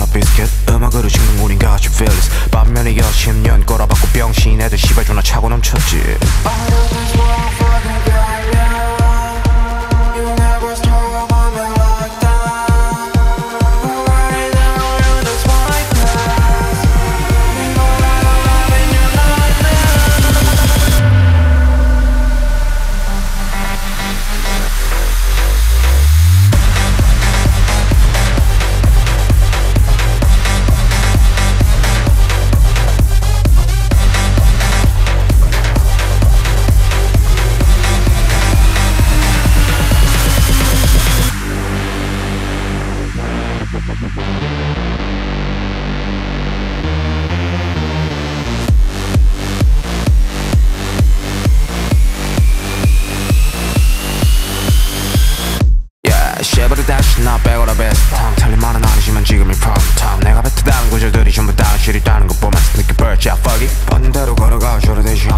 비스킷 음악으로 찍는 우린 같이 fearless 반면에 10년 꼬라박고 병신 애들 시발 존나 차고 넘쳤지. 쉐버를 다시 나 빼고라 베스트 타임 틀린 말은 아니지만 지금이 프라임 타임 내가 뱉어다는 구절들이 전부 다 실이라는 것 보면서 느껴 벌자 fuck it 번대로 걸어가 줘도 되지